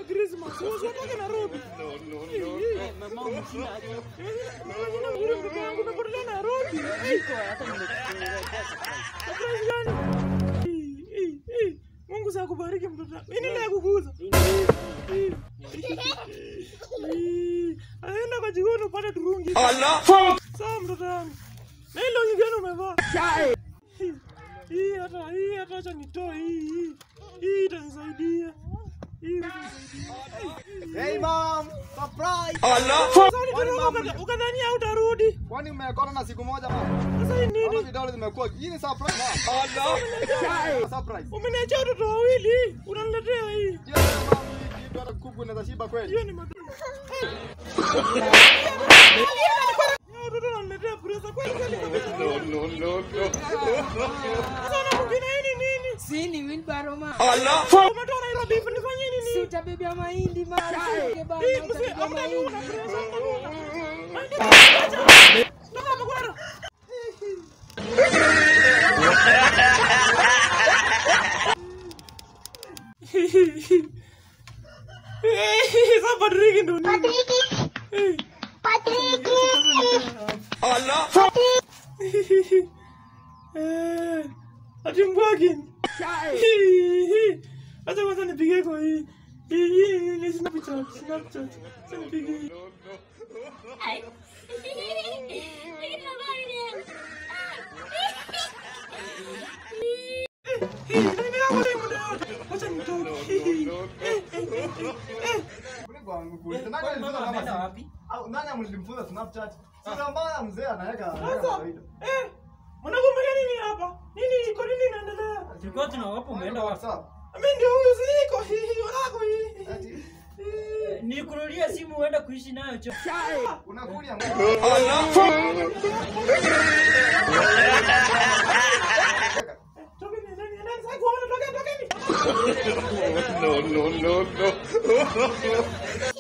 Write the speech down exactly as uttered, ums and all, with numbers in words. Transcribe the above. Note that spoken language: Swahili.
Christmas. Usitoke Nairobi. No, no, no. Mama msina aje. Unajua vile mtoto wangu unapotelea Nairobi. Niko hata nimekueleza surprise. Surprise gani? Eh, eh, eh. Mungu sa kubariki mtoto. Mimi nile kukuza. Aenda kwa jikoni upate turungi. Allah. Sawa mtoto wangu. Na hilo ngine umevaa. Hii hata hii hata acha nitoe hii. Hii itanisaidia. Hii itanisaidia. Hey mom, surprise. Allah. Ukadhani hautarudi. Kwani umekona na siku moja mama? Sasa hii Naona nini? vidole zimekuwa. Hii ni surprise mom. Allah. Surprise. Umeniachia watoto wawili. Unaniletea hii. Hiyo mama hii kitu hata kuku inaweza shiba kweli. Hiyo ni mata. Watoto wananiletea presa kweli kweli kabisa. No, no, no, no. Sana mwingine hii nini? Si ni wheelbarrow ma. Allah. Umetoa Nairobi nifanyie nini? Si utabebea mahindi ma. Sike bana Hii mzee utabebea amna mahindi. una presa. Toka mkwara. Sasa Patrick ndo nini? Patrick. Allah. Eh, ati mbwagi. Acha kwanza nipige kwa hii. Hii hii ni Snapchat, Snapchat. Sasa nipige. Acha nitoke. Nani alifunza wapi? Au nani amlimfunza Snapchat? Sasa mbaya mzee anaweka kawaida. Eh, mwanangu mbona nini hapa? Nini iko nini inaendelea? Tulikuwa tunawapa umeenda wapi? Mimi ndio huyu siko hii, wanako hii. Ati Nikununulia simu uende kuishi nayo cho. unakulia Allah. Tokeni ndani, ndani sasa kuona tokeni tokeni. No, no, no, no.